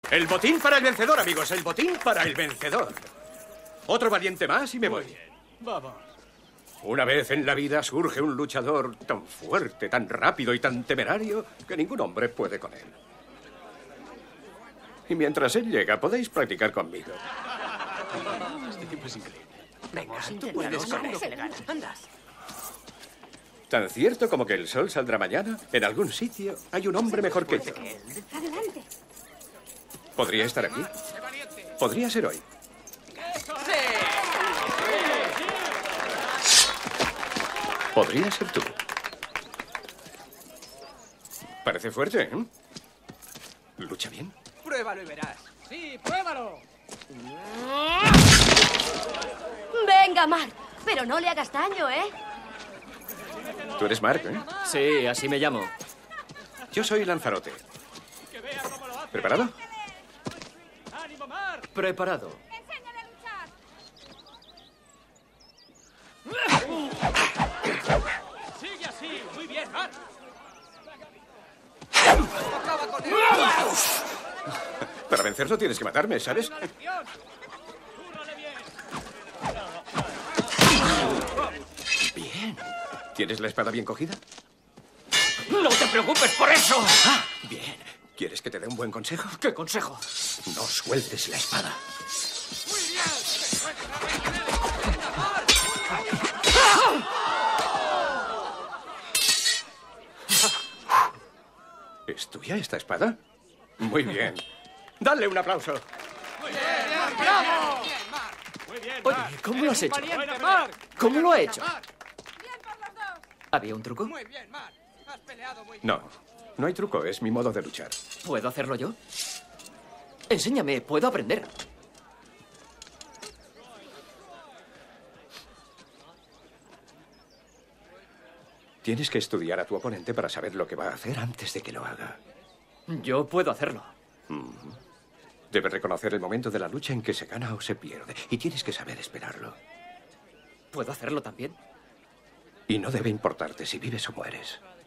El botín para el vencedor, amigos. El botín para el vencedor. Otro valiente más y me voy. Vamos. Una vez en la vida surge un luchador tan fuerte, tan rápido y tan temerario que ningún hombre puede con él. Y mientras él llega, podéis practicar conmigo. Este tipo es increíble. Venga, tú puedes con él. Andas. Tan cierto como que el sol saldrá mañana, en algún sitio hay un hombre mejor que yo. Adelante. ¿Podría estar aquí? Podría ser hoy. Podría ser tú. Parece fuerte, ¿eh? ¿Lucha bien? Pruébalo y verás. Sí, pruébalo. Venga, Mark. Pero no le hagas daño, ¿eh? Tú eres Mark, ¿eh? Sí, así me llamo. Yo soy Lanzarote. ¿Preparado? ¡Ánimo, Mar! Preparado. Enséñale a luchar. ¡Sigue así! ¡Muy bien, Mar! Para vencerlo tienes que matarme, ¿sabes? Bien. ¿Tienes la espada bien cogida? ¡No te preocupes por eso! Ah, bien. ¿Quieres que te dé un buen consejo? ¿Qué consejo? No sueltes la espada. ¿Es tuya esta espada? Muy bien. Dale un aplauso. ¡Bravo! Oye, ¿cómo lo has hecho? ¡Valiente, Mar! ¿Cómo lo ha hecho? Bien por los dos. ¿Había un truco? Muy bien, Mar. Has peleado muy bien. No, no hay truco, es mi modo de luchar. ¿Puedo hacerlo yo? Enséñame, puedo aprender. Tienes que estudiar a tu oponente para saber lo que va a hacer antes de que lo haga. Yo puedo hacerlo. Debes reconocer el momento de la lucha en que se gana o se pierde. Y tienes que saber esperarlo. ¿Puedo hacerlo también? Y no debe importarte si vives o mueres.